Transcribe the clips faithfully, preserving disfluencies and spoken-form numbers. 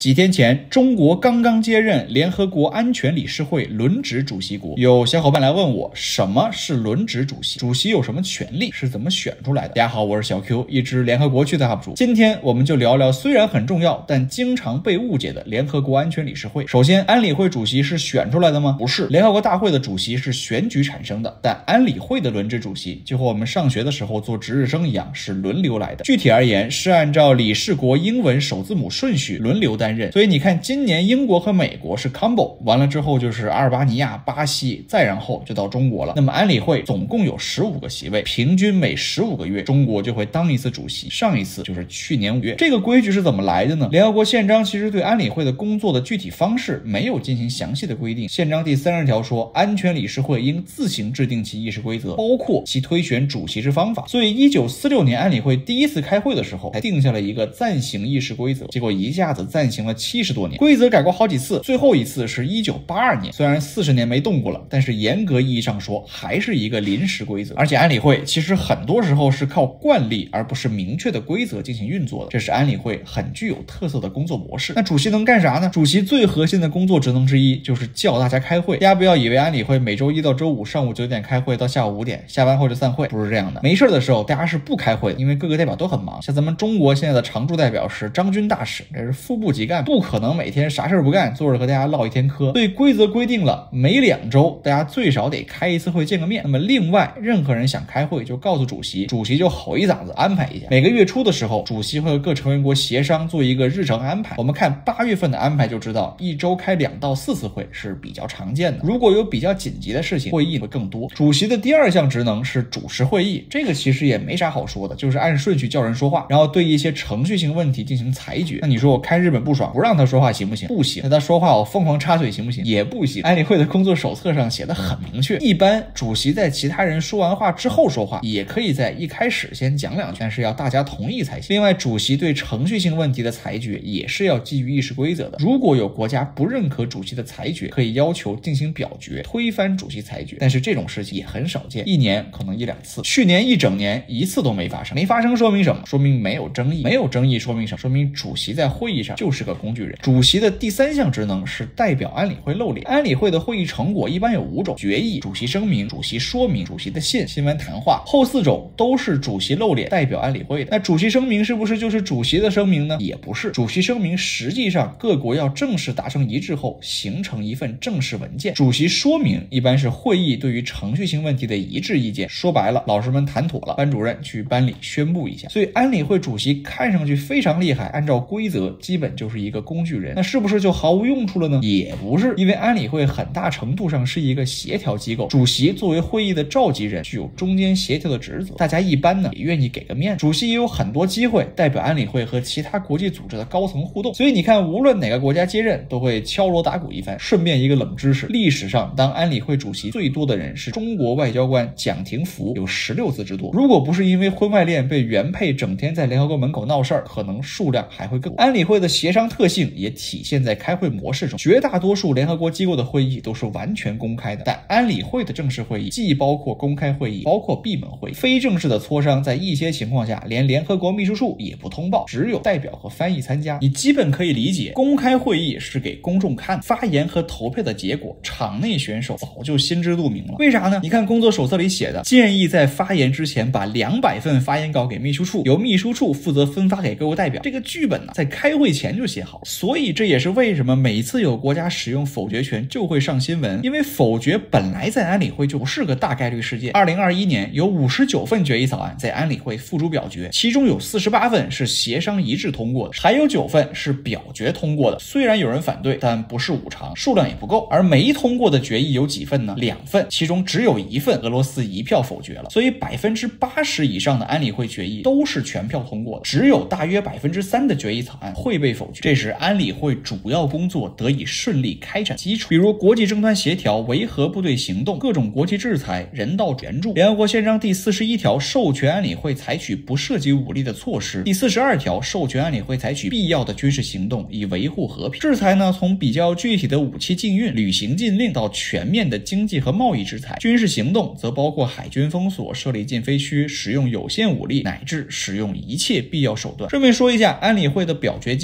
几天前，中国刚刚接任联合国安全理事会轮值主席国。有小伙伴来问我，什么是轮值主席？主席有什么权利？是怎么选出来的？大家好，我是小 Q， 一只联合国区的 U P 主。今天我们就聊聊虽然很重要，但经常被误解的联合国安全理事会。首先，安理会主席是选出来的吗？不是，联合国大会的主席是选举产生的，但安理会的轮值主席就和我们上学的时候做值日生一样，是轮流来的。具体而言，是按照理事国英文首字母顺序轮流担任。所以你看，今年英国和美国是 combo， 完了之后就是阿尔巴尼亚、巴西，再然后就到中国了。那么安理会总共有十五个席位，平均每十五个月中国就会当一次主席，上一次就是去年五月。这个规矩是怎么来的呢？联合国宪章其实对安理会的工作的具体方式没有进行详细的规定。宪章第三十条说，安全理事会应自行制定其议事规则，包括其推选主席之方法。所以一九四六年安理会第一次开会的时候才定下了一个暂行议事规则，结果一下子暂行了七十多年，规则改过好几次，最后一次是一九八二年，虽然四十年没动过了，但是严格意义上说还是一个临时规则。而且安理会其实很多时候是靠惯例而不是明确的规则进行运作的，这是安理会很具有特色的工作模式。那主席能干啥呢？主席最核心的工作职能之一就是叫大家开会。大家不要以为安理会每周一到周五上午九点开会到下午五点，下班后就散会，不是这样的。没事的时候大家是不开会的，因为各个代表都很忙。像咱们中国现在的常驻代表是张军大使，这是副部级干部，不可能每天啥事不干坐着和大家唠一天嗑。所以规则规定了每两周大家最少得开一次会见个面。那么另外任何人想开会就告诉主席，主席就吼一嗓子安排一下。每个月初的时候，主席会和各成员国协商做一个日程安排。我们看八月份的安排就知道，一周开两到四次会是比较常见的。如果有比较紧急的事情，会议会更多。主席的第二项职能是主持会议，这个其实也没啥好说的，就是按顺序叫人说话，然后对一些程序性问题进行裁决。那你说我看日本不爽，不让他说话行不行？不行。那他说话我疯狂插嘴行不行？也不行。安理会的工作手册上写的很明确，一般主席在其他人说完话之后说话，也可以在一开始先讲两句，但是要大家同意才行。另外，主席对程序性问题的裁决也是要基于议事规则的。如果有国家不认可主席的裁决，可以要求进行表决，推翻主席裁决。但是这种事情也很少见，一年可能一两次。去年一整年一次都没发生，没发生说明什么？说明没有争议。没有争议说明什么？说明主席在会议上就是个工具人。主席的第三项职能是代表安理会露脸。安理会的会议成果一般有五种：决议、主席声明、主席说明、主席的信、新闻谈话。后四种都是主席露脸代表安理会的。那主席声明是不是就是主席的声明呢？也不是。主席声明实际上各国要正式达成一致后形成一份正式文件。主席说明一般是会议对于程序性问题的一致意见，说白了，老师们谈妥了，班主任去班里宣布一下。所以安理会主席看上去非常厉害，按照规则基本就是一个工具人。那是不是就毫无用处了呢？也不是，因为安理会很大程度上是一个协调机构，主席作为会议的召集人，具有中间协调的职责。大家一般呢也愿意给个面，主席也有很多机会代表安理会和其他国际组织的高层互动。所以你看，无论哪个国家接任，都会敲锣打鼓一番。顺便一个冷知识，历史上当安理会主席最多的人是中国外交官蒋廷福，有十六次之多。如果不是因为婚外恋被原配整天在联合国门口闹事儿，可能数量还会更多。安理会的协商特性也体现在开会模式中，绝大多数联合国机构的会议都是完全公开的，但安理会的正式会议既包括公开会议，包括闭门会议。非正式的磋商在一些情况下连联合国秘书处也不通报，只有代表和翻译参加。你基本可以理解，公开会议是给公众看，发言和投票的结果场内选手早就心知肚明了。为啥呢？你看工作手册里写的，建议在发言之前把两百份发言稿给秘书处，由秘书处负责分发给各国代表。这个剧本呢，在开会前就写好。所以这也是为什么每次有国家使用否决权就会上新闻，因为否决本来在安理会就不是个大概率事件。二零二一年有五十九份决议草案在安理会付诸表决，其中有四十八份是协商一致通过的，还有九份是表决通过的。虽然有人反对，但不是五常，数量也不够。而没通过的决议有几份呢？两份，其中只有一份俄罗斯一票否决了。所以百分之八十以上的安理会决议都是全票通过的，只有大约百分之三的决议草案会被否决。这是安理会主要工作得以顺利开展基础。比如国际争端协调、维和部队行动、各种国际制裁、人道援助。联合国宪章第四十一条授权安理会采取不涉及武力的措施，第四十二条授权安理会采取必要的军事行动以维护和平。制裁呢，从比较具体的武器禁运、履行禁令到全面的经济和贸易制裁。军事行动则包括海军封锁、设立禁飞区、使用有限武力，乃至使用一切必要手段。顺便说一下，安理会的表决机制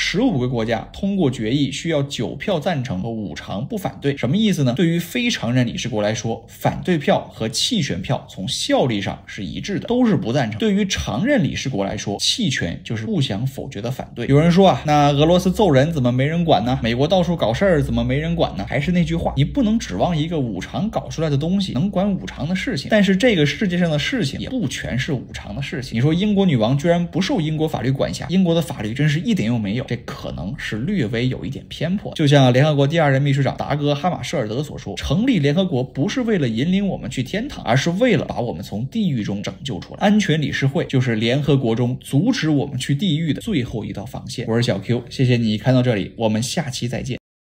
十五个国家通过决议需要九票赞成和五常不反对。什么意思呢？对于非常任理事国来说，反对票和弃权票从效力上是一致的，都是不赞成。对于常任理事国来说，弃权就是不想否决的反对。有人说啊，那俄罗斯揍人怎么没人管呢？美国到处搞事儿怎么没人管呢？还是那句话，你不能指望一个五常搞出来的东西能管五常的事情。但是这个世界上的事情也不全是五常的事情。你说英国女王居然不受英国法律管辖，英国的法律真是一点用没有，这可能是略微有一点偏颇。就像联合国第二任秘书长达格哈马舍尔德所说，成立联合国不是为了引领我们去天堂，而是为了把我们从地狱中拯救出来。安全理事会就是联合国中阻止我们去地狱的最后一道防线。我是小 Q， 谢谢你看到这里，我们下期再见。